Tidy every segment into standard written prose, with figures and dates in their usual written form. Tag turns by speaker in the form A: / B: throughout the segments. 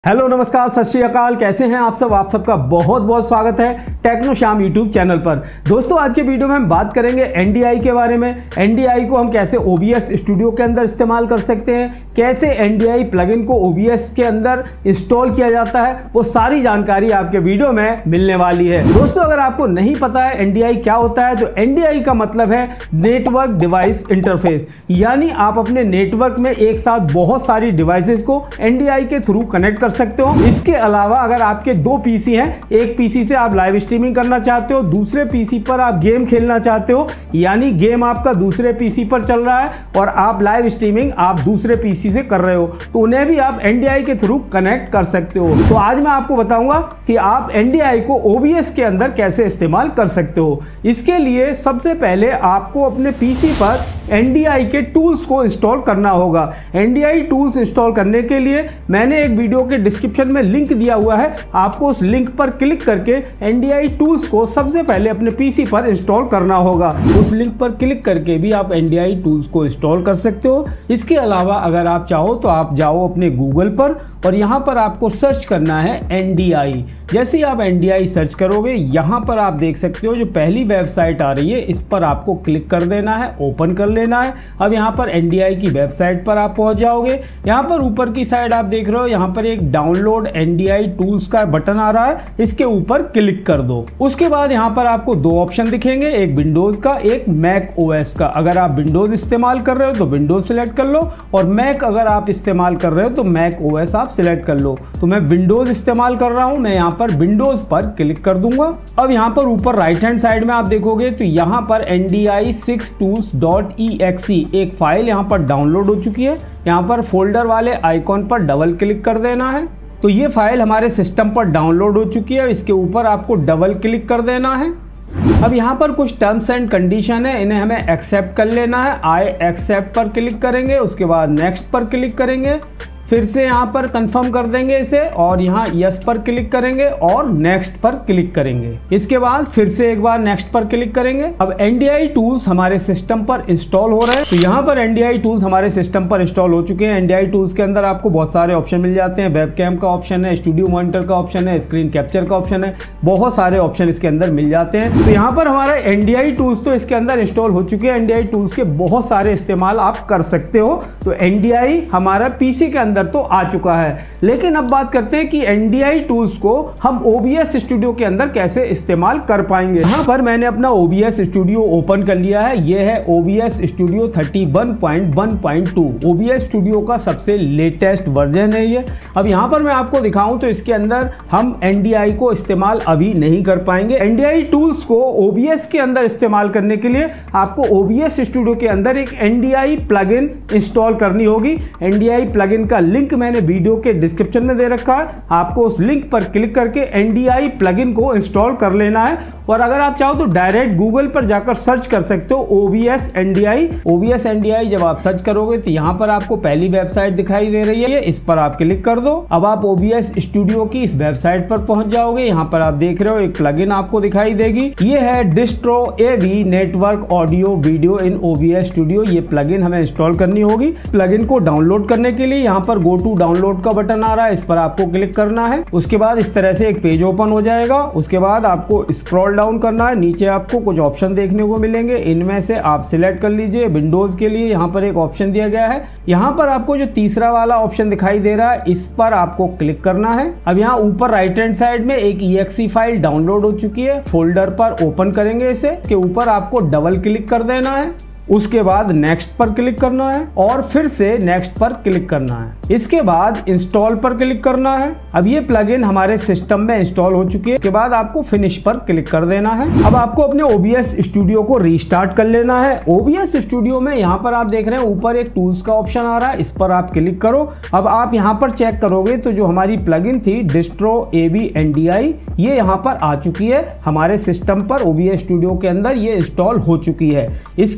A: Hello नमस्कार सत श्री अकाल। कैसे हैं आप सब? आप सबका बहुत बहुत स्वागत है टेक्नो श्याम यूट्यूब चैनल पर। दोस्तों आज के वीडियो में हम बात करेंगे एनडीआई के बारे में। एनडीआई को हम कैसे ओबीएस स्टूडियो के अंदर इस्तेमाल कर सकते हैं, कैसे एनडीआई प्लगइन को ओबीएस के अंदर इंस्टॉल किया जाता है, वो सारी जानकारी आपके वीडियो में मिलने वाली है। दोस्तों अगर आपको नहीं पता है एनडीआई क्या होता है, तो एनडीआई का मतलब है नेटवर्क डिवाइस इंटरफेस, यानी आप अपने नेटवर्क में एक साथ बहुत सारी डिवाइसेस को एनडीआई के थ्रू कनेक्ट कर सकते हो। इसके अलावा अगर आपके दो पीसी हैं, एक पीसी से आप लाइव स्ट्रीमिंग करना चाहते हो, दूसरे पीसी पर आप गेम खेलना चाहते हो, यानी गेम आपका दूसरे पीसी पर चल रहा है और आप लाइव स्ट्रीमिंग आप दूसरे पीसी से कर रहे हो, तो उन्हें भी आप एनडीआई के थ्रू कनेक्ट कर सकते हो। तो आज मैं आपको बताऊंगा कि आप एनडीआई को ओबीएस के अंदर कैसे इस्तेमाल कर सकते हो। इसके लिए सबसे पहले आपको अपने पीसी पर एनडीआई के टूल्स को इंस्टॉल करना होगा। एनडीआई टूल्स इंस्टॉल करने के लिए मैंने एक वीडियो के डिस्क्रिप्शन में लिंक दिया हुआ है, आपको उस लिंक पर क्लिक करके एनडीआई टूल्स को सबसे पहले अपने पीसी पर इंस्टॉल करना होगा। उस लिंक पर क्लिक करके भी आप एनडीआई टूल्स को इंस्टॉल कर सकते हो। इसके अलावा अगर आप चाहो तो आप जाओ अपने गूगल पर और यहाँ पर आपको सर्च करना है एनडीआई। जैसे ही आप एनडीआई सर्च करोगे, यहाँ पर आप देख सकते हो जो पहली वेबसाइट आ रही है, इस पर आपको क्लिक कर देना है, ओपन कर लेना है। अब यहाँ पर एनडीआई की वेबसाइट पर आप पहुंच जाओगे। यहाँ पर ऊपर की साइड आप देख रहे हो, यहाँ पर एक डाउनलोड एनडीआई टूल्स का बटन आ रहा है, इसके ऊपर क्लिक कर दो। उसके बाद यहाँ पर आपको दो ऑप्शन दिखेंगे, एक विंडोज का, एक मैक ओएस का। अगर आप विंडोज इस्तेमाल कर रहे हो तो विंडोज सिलेक्ट कर लो, और मैक अगर आप इस्तेमाल कर रहे हो तो मैक ओएस आप सिलेक्ट कर लो। तो मैं विंडोज इस्तेमाल कर रहा हूं, मैं यहाँ पर विंडोज पर क्लिक कर दूंगा। अब यहाँ पर ऊपर राइट हैंड साइड में आप देखोगे तो यहाँ पर ndi6tools.exe एक फाइल यहाँ पर डाउनलोड हो चुकी है। यहाँ पर फोल्डर वाले आइकॉन पर डबल क्लिक कर देना है, तो ये फाइल हमारे सिस्टम पर डाउनलोड हो चुकी है। इसके ऊपर आपको डबल क्लिक कर देना है। अब यहाँ पर कुछ टर्म्स एंड कंडीशन है, इन्हें हमें एक्सेप्ट कर लेना है। आई एक्सेप्ट पर क्लिक करेंगे, उसके बाद नेक्स्ट पर क्लिक करेंगे, फिर से यहाँ पर कंफर्म कर देंगे इसे, और यहाँ यस पर क्लिक करेंगे और नेक्स्ट पर क्लिक करेंगे। इसके बाद फिर से एक बार नेक्स्ट पर क्लिक करेंगे। अब एनडीआई टूल्स हमारे सिस्टम पर इंस्टॉल हो रहे हैं, तो यहाँ पर एनडीआई टूल्स हमारे सिस्टम पर इंस्टॉल हो चुके हैं। एनडीआई टूल्स के अंदर आपको बहुत सारे ऑप्शन मिल जाते हैं। वेबकैम का ऑप्शन है, स्टूडियो मॉनिटर का ऑप्शन है, स्क्रीन कैप्चर का ऑप्शन है, बहुत सारे ऑप्शन इसके अंदर मिल जाते हैं। तो यहाँ पर हमारा एनडीआई टूल्स तो इसके अंदर इंस्टॉल हो चुके हैं। एनडीआई टूल्स के बहुत सारे इस्तेमाल आप कर सकते हो। तो एनडीआई हमारा पीसी के अंदर तो आ चुका है, लेकिन अब बात करते हैं कि एनडीआई टूल्स को हम ओबीएस स्टूडियो के अंदर कैसे इस्तेमाल कर पाएंगे। यहाँ पर मैंने अपना ओबीएस स्टूडियो ओपन कर लिया है। यह है ओबीएस स्टूडियो 31.1.2, ओबीएस स्टूडियो का सबसे लेटेस्ट वर्जन है ये। अब यहाँ पर मैं आपको दिखाऊं तो इसके अंदर हम एनडीआई को इस्तेमाल अभी नहीं कर पाएंगे। एनडीआई टूल्स को ओबीएस के अंदर इस्तेमाल करने के लिए आपको ओबीएस स्टूडियो के अंदर एक एनडीआई प्लगइन इंस्टॉल करनी होगी। एनडीआई प्लगइन का लिंक मैंने वीडियो के डिस्क्रिप्शन में दे रखा है, आपको उस लिंक पर क्लिक करके एनडीआई प्लगइन को इंस्टॉल कर लेना है। और अगर आप चाहो तो डायरेक्ट गूगल पर जाकर सर्च कर सकते हो ओबीएस एनडीआई। ओबीएस एनडीआई जब आप सर्च करोगे तो यहाँ पर आपको पहली वेबसाइट दिखाई दे रही है, इस पर आप क्लिक कर दो। अब आप ओबीएस स्टूडियो की इस वेबसाइट पर पहुंच जाओगे। यहाँ पर आप देख रहे हो एक प्लगइन आपको दिखाई देगी, ये है distro AV network audio video in OBS studio. ये प्लगइन हमें इंस्टॉल करनी होगी। प्लगइन को डाउनलोड करने के लिए यहाँ पर गो टू डाउनलोड का बटन आ रहा है, इस पर आपको क्लिक करना है। उसके बाद इस तरह से एक पेज ओपन हो जाएगा। उसके बाद आपको स्क्रॉल डाउन करना है, नीचे आपको कुछ ऑप्शन देखने को मिलेंगे, इनमें से आप सिलेक्ट कर लीजिए। विंडोज के लिए यहाँ पर एक ऑप्शन दिया गया है, यहाँ पर आपको जो तीसरा वाला ऑप्शन दिखाई दे रहा है, इस पर आपको क्लिक करना है। अब यहाँ ऊपर राइट हैंड साइड में एक EXE फाइल डाउनलोड हो चुकी है, फोल्डर पर ओपन करेंगे इसे, के ऊपर आपको डबल क्लिक कर देना है। उसके बाद नेक्स्ट पर क्लिक करना है और फिर से नेक्स्ट पर क्लिक करना है। इसके बाद इंस्टॉल पर क्लिक करना है। अब ये प्लगइन हमारे सिस्टम में इंस्टॉल हो चुकी है। इसके बाद आपको फिनिश पर क्लिक कर देना है। अब आपको अपने ओबीएस स्टूडियो को रीस्टार्ट कर लेना है। ओबीएस स्टूडियो में यहाँ पर आप देख रहे हैं ऊपर एक टूल्स का ऑप्शन आ रहा है, इस पर आप क्लिक करो। अब आप यहाँ पर चेक करोगे तो जो हमारी प्लगइन थी डिस्ट्रो एवी एनडीआई, ये यहाँ पर आ चुकी है हमारे सिस्टम पर। ओबीएस स्टूडियो के अंदर ये इंस्टॉल हो चुकी है। इसके अलावा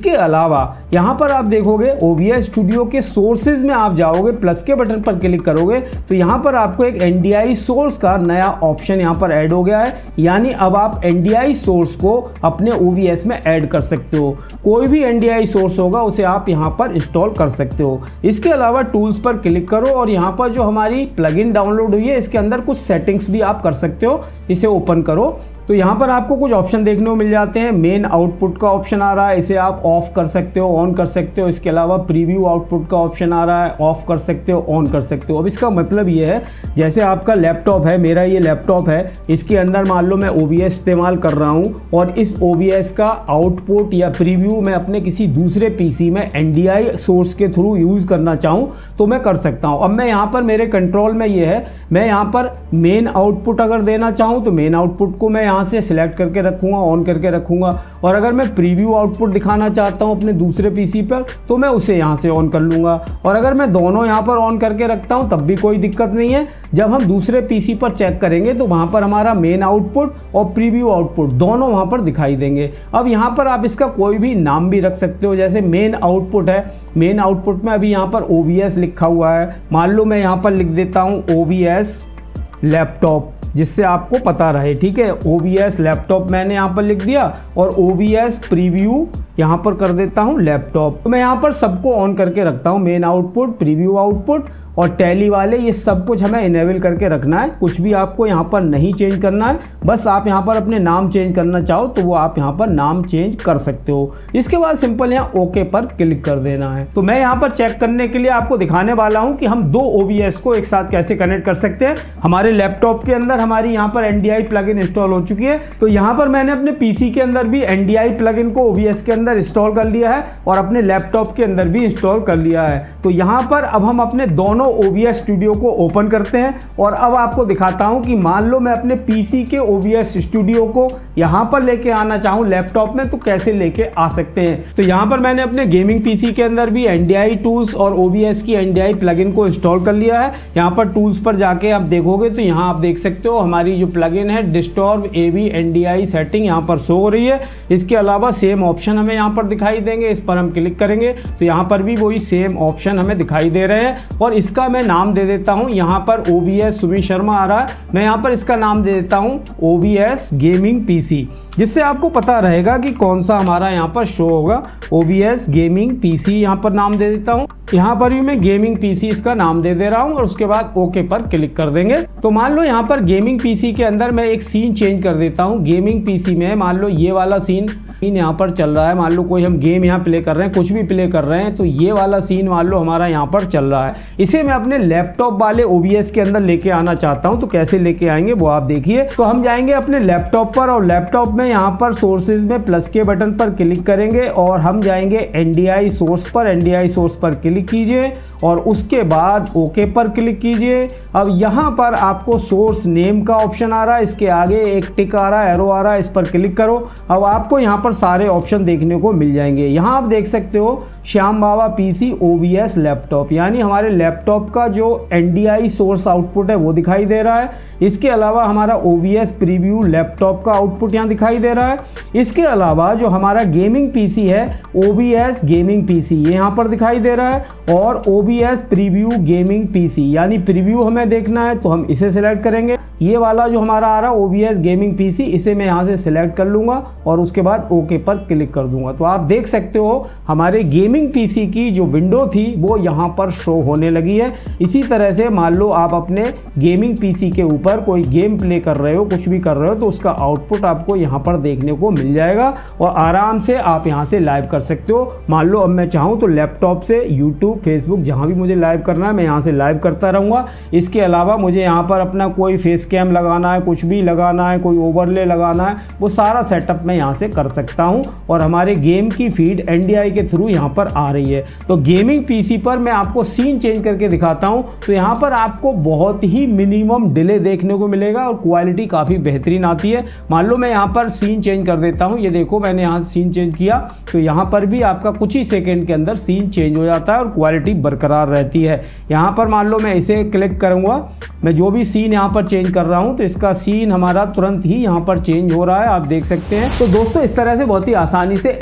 A: अलावा यहाँ पर आप देखोगे OBS स्टूडियो के सोर्सेज में आप जाओगे, प्लस के बटन पर क्लिक करोगे तो यहाँ पर आपको एक NDI सोर्स का नया ऑप्शन यहाँ पर ऐड हो गया है। यानी अब आप NDI सोर्स को अपने OBS में ऐड कर सकते हो। कोई भी NDI सोर्स होगा उसे आप यहाँ पर इंस्टॉल कर सकते हो। इसके अलावा टूल्स पर क्लिक करो और यहाँ पर जो हमारी प्लगइन डाउनलोड हुई है इसके अंदर कुछ सेटिंग्स भी आप कर सकते हो। इसे ओपन करो तो यहाँ पर आपको कुछ ऑप्शन देखने को मिल जाते हैं। मेन आउटपुट का ऑप्शन आ रहा है, इसे आप ऑफ कर सकते हो, ऑन कर सकते हो। इसके अलावा प्रीव्यू आउटपुट का ऑप्शन आ रहा है, ऑफ कर सकते हो, ऑन कर सकते हो। अब इसका मतलब ये है, जैसे आपका लैपटॉप है, मेरा ये लैपटॉप है, इसके अंदर मान लो मैं OBS इस्तेमाल कर रहा हूँ और इस OBS का आउटपुट या प्रीव्यू मैं अपने किसी दूसरे PC में NDI सोर्स के थ्रू यूज़ करना चाहूँ तो मैं कर सकता हूँ। अब मैं यहाँ पर मेरे कंट्रोल में ये है, मैं यहाँ पर मेन आउटपुट अगर देना चाहूँ तो मेन आउटपुट को मैं यहाँ से सिलेक्ट करके रखूँगा, ऑन करके रखूँगा। और अगर मैं प्रीव्यू आउटपुट दिखाना चाहता हूँ अपने दूसरे PC पर तो मैं उसे यहाँ से ऑन कर लूँगा। और अगर मैं दोनों यहाँ पर ऑन करके रखता हूँ तब भी कोई दिक्कत नहीं है। जब हम दूसरे PC पर चेक करेंगे तो वहाँ पर हमारा मेन आउटपुट और प्रीव्यू आउटपुट दोनों वहाँ पर दिखाई देंगे। अब यहाँ पर आप इसका कोई भी नाम भी रख सकते हो, जैसे मेन आउटपुट है, मेन आउटपुट में अभी यहाँ पर OBS लिखा हुआ है। मान लो मैं यहाँ पर लिख देता हूँ OBS लैपटॉप, जिससे आपको पता रहे, ठीक है। OBS लैपटॉप मैंने यहाँ पर लिख दिया और OBS प्रीव्यू यहाँ पर कर देता हूँ लैपटॉप। तो मैं यहाँ पर सबको ऑन करके रखता हूँ, मेन आउटपुट, प्रीव्यू आउटपुट और टैली वाले, ये सब कुछ हमें इनेबल करके रखना है। कुछ भी आपको यहाँ पर नहीं चेंज करना है, बस आप यहाँ पर अपने नाम चेंज करना चाहो तो वो आप यहाँ पर नाम चेंज कर सकते हो। इसके बाद सिंपल यहाँ ओके पर क्लिक कर देना है। तो मैं यहाँ पर चेक करने के लिए आपको दिखाने वाला हूँ कि हम दो OBS को एक साथ कैसे कनेक्ट कर सकते हैं। हमारे लैपटॉप के अंदर हमारी यहाँ पर NDI प्लगइन इंस्टॉल हो चुकी है, तो यहाँ पर मैंने अपने PC के अंदर भी NDI प्लगइन को OBS के अंदर इंस्टॉल कर लिया है और अपने लैपटॉप के अंदर भी इंस्टॉल कर लिया है। तो यहाँ पर अब हम अपने दोनों OBS स्टूडियो को ओपन करते हैं और अब आपको दिखाता हूं कि मान लो मैं अपने PC के OBS स्टूडियो को यहां पर लेके आना चाहूं लैपटॉप में तो कैसे लेके आ सकते हैं। तो यहां पर मैंने अपने गेमिंग PC के अंदर भी NDI टूल्स और OBS की NDI प्लगइन को इंस्टॉल कर लिया है। यहां पर टूल्स पर जाके आप देखोगे तो यहां आप देख सकते हो हमारी जो प्लगइन है डिस्टॉर्ब AV NDI सेटिंग यहां पर शो हो रही है। इसके अलावा सेम ऑप्शन हमें यहां पर दिखाई देंगे, इस पर हम क्लिक करेंगे तो यहां पर भी वही सेम ऑप्शन हमें दिखाई दे रहे हैं। और इसका मैं नाम दे देता हूं, यहां पर OBS सुमित शर्मा आ रहा है, मैं यहां पर इसका नाम दे देता हूं OBS गेमिंग PC, जिससे आपको पता रहेगा कि कौन सा हमारा यहां पर शो होगा। OBS गेमिंग PC यहां पर नाम दे देता हूं, यहां पर भी मैं गेमिंग PC इसका नाम दे दे रहा हूं और उसके बाद ओके पर क्लिक कर देंगे। तो मान लो यहां पर गेमिंग PC के अंदर मैं एक सीन चेंज कर देता हूं। गेमिंग PC में मान लो ये वाला सीन यहाँ पर चल रहा है, मान लो कोई हम गेम यहाँ प्ले कर रहे हैं, कुछ भी प्ले कर रहे हैं, तो ये वाला सीन मान लो हमारा यहाँ पर चल रहा है। इसे मैं अपने लैपटॉप वाले OBS के अंदर लेके आना चाहता हूँ, तो कैसे लेके आएंगे वो आप देखिए। तो हम जाएंगे अपने लैपटॉप पर और लैपटॉप में यहाँ पर सोर्सेज में प्लस के बटन पर क्लिक करेंगे और हम जाएंगे NDI सोर्स पर। NDI सोर्स पर क्लिक कीजिए और उसके बाद ओके पर क्लिक कीजिए। अब यहाँ पर आपको सोर्स नेम का ऑप्शन आ रहा है, इसके आगे एक टिक आ रहा है, एरो आ रहा है, इस पर क्लिक करो। अब आपको यहाँ पर सारे ऑप्शन देखने को मिल जाएंगे। यहाँ आप देख सकते हो Shyam Baba PC OBS laptop, यानी हमारे लैपटॉप का जो NDI सोर्स आउटपुट है वो दिखाई दे रहा है। इसके अलावा हमारा OBS प्रीव्यू लैपटॉप का आउटपुट यहाँ दिखाई दे रहा है। इसके अलावा जो हमारा गेमिंग PC है OBS गेमिंग PC ये यहाँ पर दिखाई दे रहा है और OBS प्रीव्यू गेमिंग PC, यानी प्रीव्यू हमें देखना है तो हम इसे सिलेक्ट करेंगे। ये वाला जो हमारा आ रहा है OBS गेमिंग PC, इसे मैं यहाँ से सिलेक्ट कर लूँगा और उसके बाद ओके पर क्लिक कर दूंगा। तो आप देख सकते हो हमारे गेमिंग PC की जो विंडो थी वो यहाँ पर शो होने लगी है। इसी तरह से मान लो आप अपने गेमिंग PC के ऊपर कोई गेम प्ले कर रहे हो, कुछ भी कर रहे हो, तो उसका आउटपुट आपको यहाँ पर देखने को मिल जाएगा और आराम से आप यहाँ से लाइव कर सकते हो। मान लो अब मैं चाहूँ तो लैपटॉप से YouTube फेसबुक जहाँ भी मुझे लाइव करना है मैं यहाँ से लाइव करता रहूँगा। इसके अलावा मुझे यहाँ पर अपना कोई फेस कैम लगाना है, कुछ भी लगाना है, कोई ओवरले लगाना है, वो सारा सेटअप मैं यहाँ से कर सकता हूँ और हमारे गेम की फीड NDI के थ्रू यहाँ पर आ रही है। तो गेमिंग PC पर मैं आपको सीन चेंज करके दिखाता हूँ, तो यहाँ पर आपको बहुत ही मिनिमम डिले देखने को मिलेगा और क्वालिटी काफ़ी बेहतरीन आती है। मान लो मैं यहाँ पर सीन चेंज कर देता हूँ, ये देखो मैंने यहाँ सीन चेंज किया तो यहाँ पर भी आपका कुछ ही सेकेंड के अंदर सीन चेंज हो जाता है और क्वालिटी बरकरार रहती है। यहाँ पर मान लो मैं इसे क्लिक करूँगा, मैं जो भी सीन यहाँ पर चेंज कर रहा हूँ तो इसका सीन हमारा तुरंत ही यहाँ पर चेंज हो रहा है, आप देख सकते हैं। तो दोस्तों इस तरह से बहुत ही आसानी से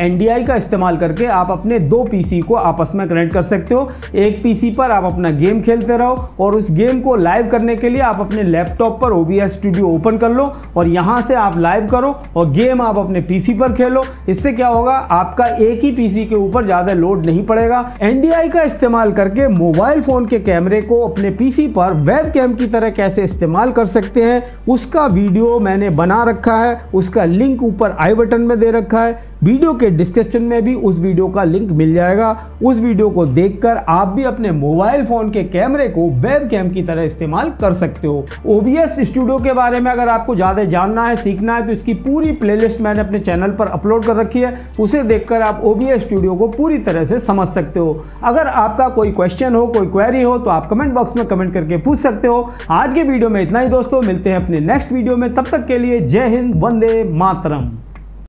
A: NDI का इस्तेमाल करके आप अपने 2 PC को आपस में कनेक्ट कर सकते हो। एक PC पर आप अपना गेम खेलते रहो और उस गेम को लाइव करने के लिए आप अपने लैपटॉप पर OBS स्टूडियो ओपन कर लो और यहां से आप लाइव करो और गेम आप अपने PC पर खेलो। इससे क्या होगा, आपका एक ही PC के ऊपर ज्यादा लोड नहीं पड़ेगा। NDI का इस्तेमाल करके मोबाइल फोन के कैमरे को अपने PC पर वेबकैम की तरह कैसे इस्तेमाल कर सकते हैं उसका वीडियो मैंने बना रखा है, उसका लिंक ऊपर आई बटन में दे रखा है। वीडियो के डिस्क्रिप्शन में भी उस वीडियो का लिंक मिल जाएगा। उस वीडियो को देखकर आप भी अपने मोबाइल फोन के कैमरे को वेबकैम की तरह इस्तेमाल कर सकते हो। OBS स्टूडियो के बारे में अगर आपको ज्यादा जानना है, सीखना है, तो इसकी पूरी प्लेलिस्ट मैंने अपने चैनल पर अपलोड कर रखी है। उसे देखकर आप OBS स्टूडियो को पूरी तरह से समझ सकते हो। अगर आपका कोई क्वेश्चन हो, कोई क्वेरी हो, तो आप कमेंट बॉक्स में कमेंट करके पूछ सकते हो। आज के वीडियो में इतना ही दोस्तों, मिलते हैं अपने नेक्स्ट वीडियो में। तब तक के लिए जय हिंद, वंदे मातरम।